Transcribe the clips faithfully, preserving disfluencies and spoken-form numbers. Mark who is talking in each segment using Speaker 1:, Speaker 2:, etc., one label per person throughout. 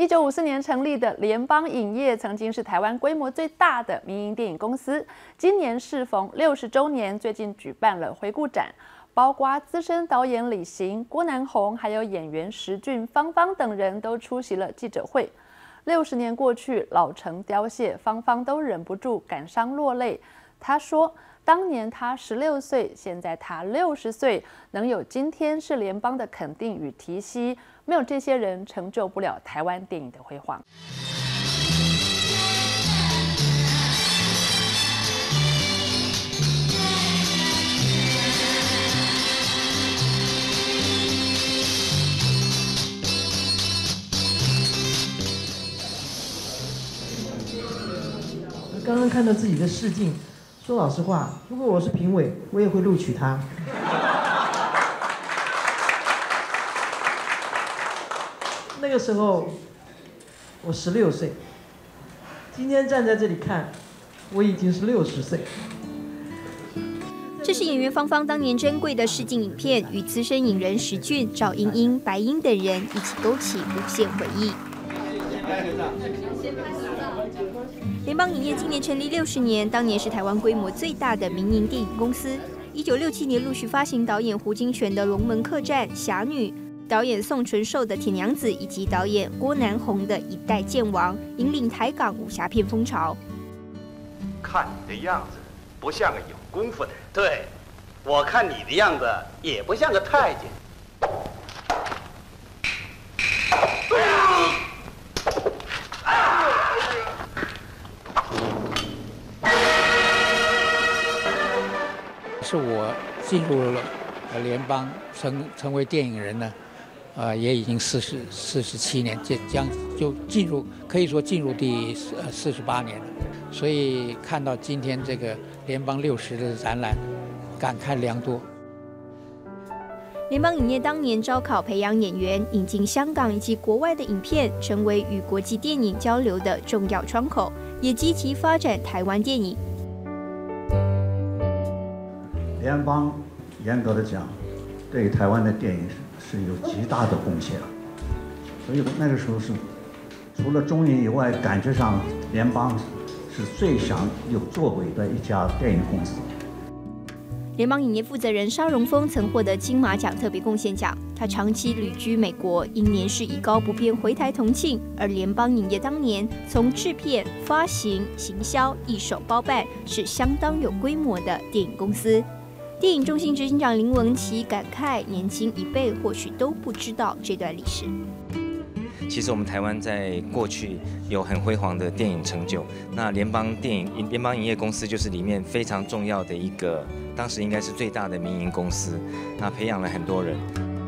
Speaker 1: 一九五四年成立的联邦影业，曾经是台湾规模最大的民营电影公司。今年适逢六十周年，最近举办了回顾展，包括资深导演李行、郭南宏，还有演员石俊、芳芳等人都出席了记者会。六十年过去，老成凋谢，芳芳都忍不住感伤落泪。她说：“当年她十六岁，现在她六十岁，能有今天是联邦的肯定与提携。没有这些人，成就不了台湾电影的辉煌。”
Speaker 2: 刚刚看到自己的试镜，说老实话，如果我是评委，我也会录取他。那个时候我十六岁，今天站在这里看，我已经是六十岁。
Speaker 3: 这是演员芳芳当年珍贵的试镜影片，与资深影人石俊、赵英英、白英等人一起勾起无限回忆。联邦影业今年成立六十年，当年是台湾规模最大的民营电影公司。一九六七年陆续发行导演胡金铨的《龙门客栈》《侠女》，导演宋纯寿的《铁娘子》，以及导演郭南宏的《一代剑王》，引领台港武侠片风潮。
Speaker 4: 看你的样子，不像个有功夫的人。
Speaker 5: 对，我看你的样子也不像个太监。
Speaker 6: 是我进入了联邦，成成为电影人呢，呃，也已经四十四十七年，这将就进入可以说进入第呃四十八年了。所以看到今天这个联邦六十的展览，感慨良多。
Speaker 3: 联邦影业当年招考培养演员，引进香港以及国外的影片，成为与国际电影交流的重要窗口，也积极发展台湾电影。
Speaker 7: 联邦严格的讲，对台湾的电影是是有极大的贡献，所以那个时候是除了中影以外，感觉上联邦是最想有作为的一家电影公司。
Speaker 3: 联邦影业负责人沙荣峰曾获得金马奖特别贡献奖，他长期旅居美国，因年事已高不便回台同庆。而联邦影业当年从制片、发行、行销一手包办，是相当有规模的电影公司。电影中心执行长林文琪感慨，年轻一辈或许都不知道这段历史。
Speaker 8: 其实我们台湾在过去有很辉煌的电影成就，那联邦电影、联邦影业公司就是里面非常重要的一个，当时应该是最大的民营公司，那培养了很多人。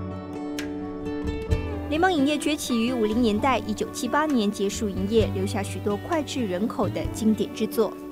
Speaker 3: 联邦影业崛起于五零年代，一九七八年结束营业，留下许多脍炙人口的经典之作。